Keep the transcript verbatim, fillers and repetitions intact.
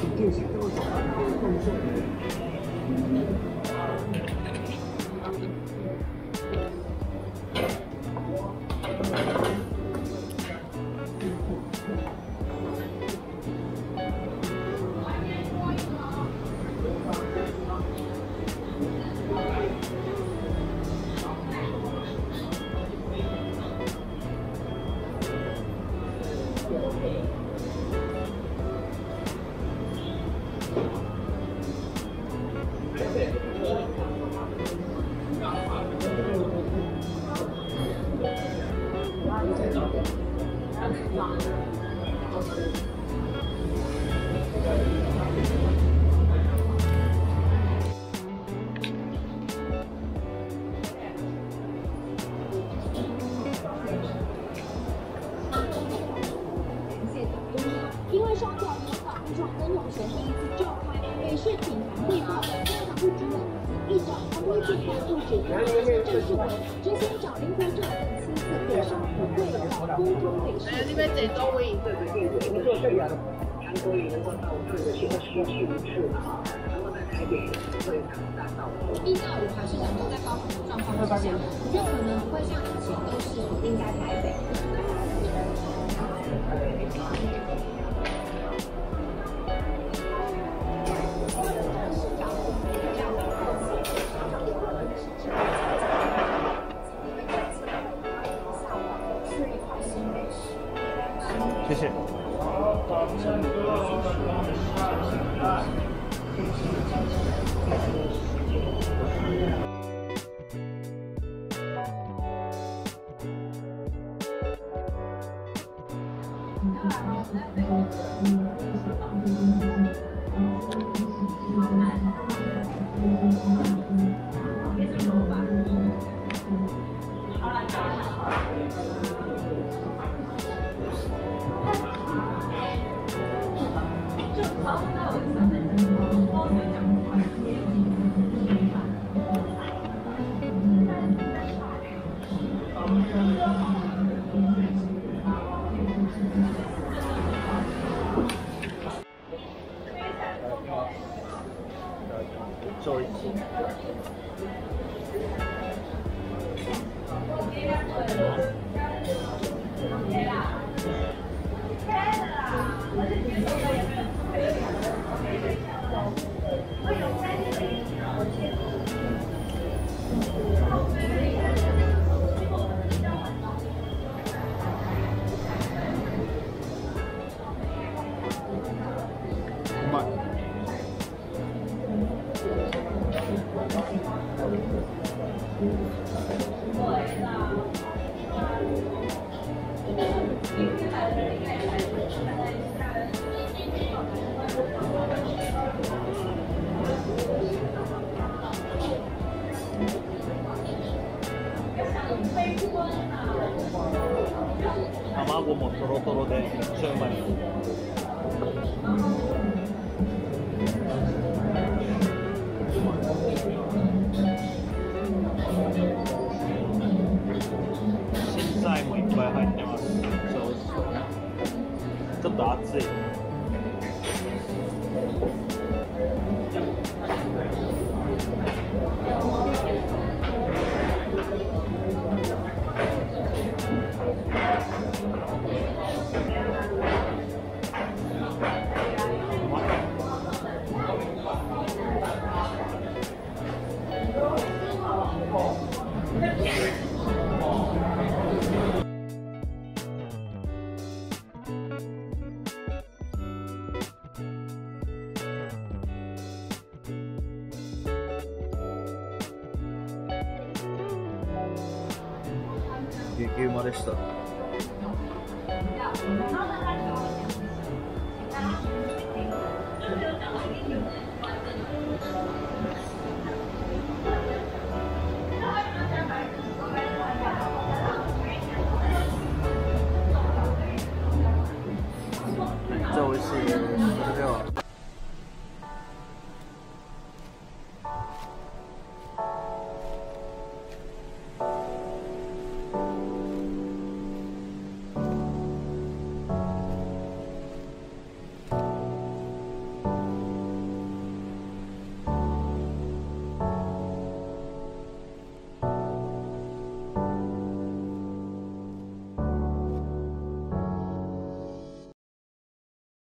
进行多少动作？ 因为双脚联防一场跟同学第一次召开北市品牌会后，家长会主任议长还会进一步指出，这是我执行长林国正亲自给上普会长沟通北市。 这边这周围这个业务，我们做这样的全国能够到各个县区去一次啊，然后在台北会长大道。 毕竟五台市场都在高雄的状况之下，我觉得可能不会像以前都是锁定在台北。 谢谢。做一集。うまい。卵もトロトロでめっちゃうまい。新菜もいっぱい入ってます。そうそう。ちょっと熱い。激うまでした。